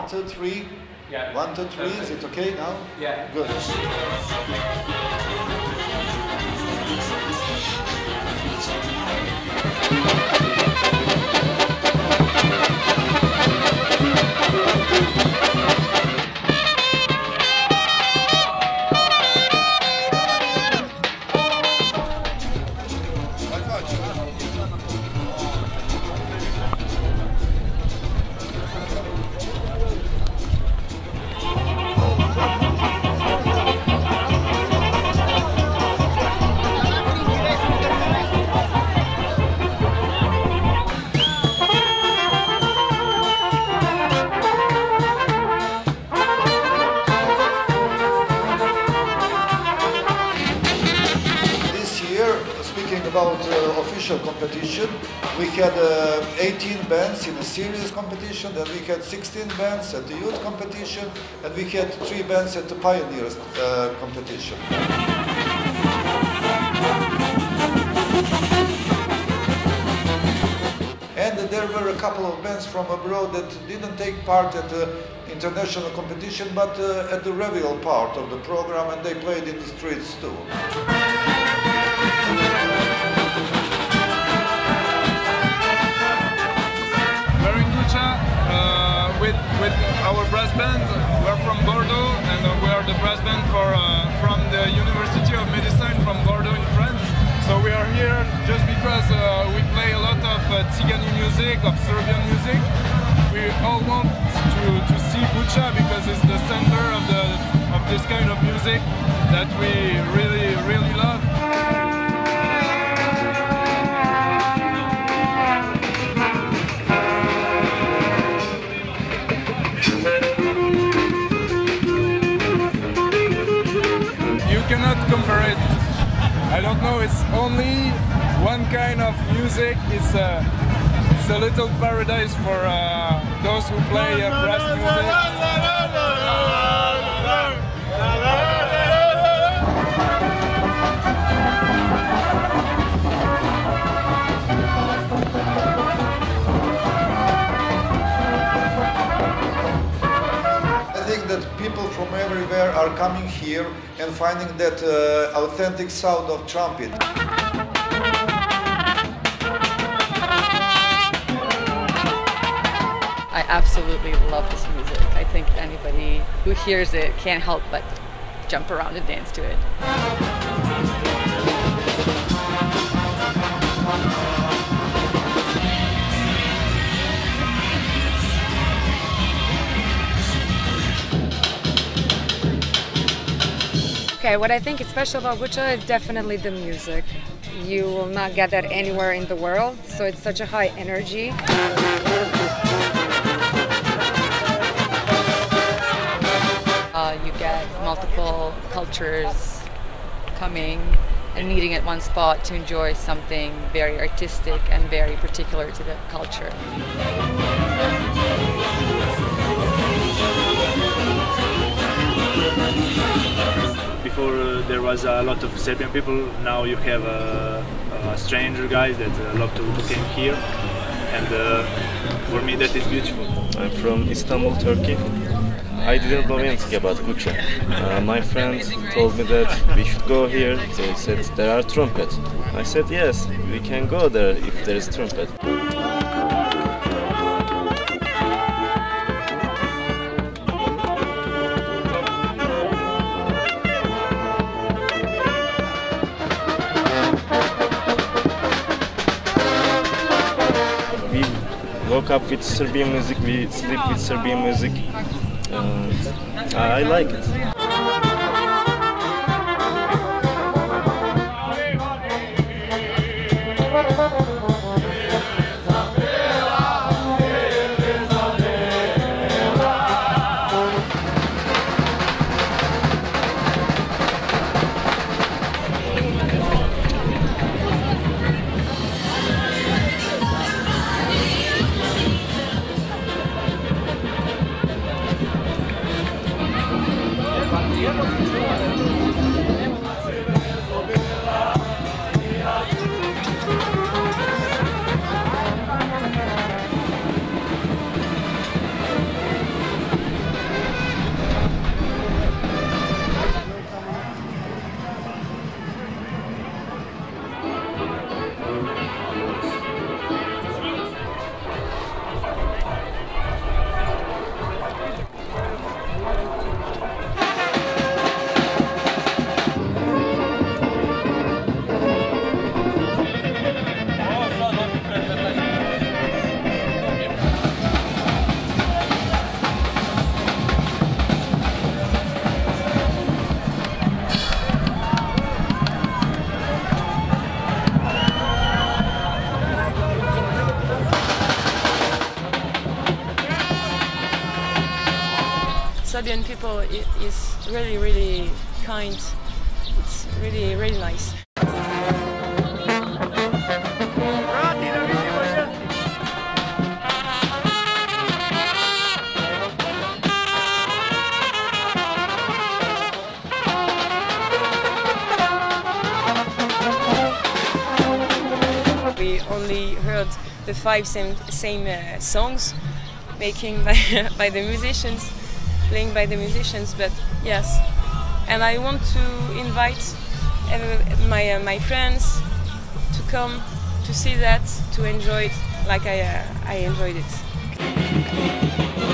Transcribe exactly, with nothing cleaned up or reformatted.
One, two, three. Yeah. One, two, three. Is it okay now? Yeah. Good. About uh, official competition, we had uh, eighteen bands in a serious competition, then we had sixteen bands at the youth competition, and we had three bands at the pioneers uh, competition. And there were a couple of bands from abroad that didn't take part at the international competition, but uh, at the revival part of the program, and they played in the streets too. Uh, with with our brass band. We're from Bordeaux, and uh, we are the brass band for uh, from the University of Medicine from Bordeaux in France. So we are here just because uh, we play a lot of uh, Tzigani music, of Serbian music. We all want to, to see Bucha because it's the center of the of this kind of music that we really really love. Cannot compare it. I don't know, it's only one kind of music. It's a, it's a little paradise for uh, those who play uh, brass music. That people from everywhere are coming here and finding that uh, authentic sound of trumpet. I absolutely love this music. I think anybody who hears it can't help but jump around and dance to it. Okay, what I think is special about Bucha is definitely the music. You will not get that anywhere in the world, so it's such a high energy. Uh, you get multiple cultures coming and meeting at one spot to enjoy something very artistic and very particular to the culture. Before uh, there was a lot of Serbian people, now you have uh, uh, stranger guys that uh, love to came here, and uh, for me that is beautiful. I'm from Istanbul, Turkey. I didn't know anything about Bucha. Uh, my friends told me that we should go here. They said there are trumpets. I said yes, we can go there if there is trumpet. Woke up with Serbian music, we sleep with Serbian music. Uh, I like it. Tiempo Serbian people is really, really kind. It's really, really nice. We only heard the five same, same uh, songs making by, by the musicians, playing by the musicians, but yes. And I want to invite uh, my, uh, my friends to come to see that, to enjoy it like I, uh, I enjoyed it.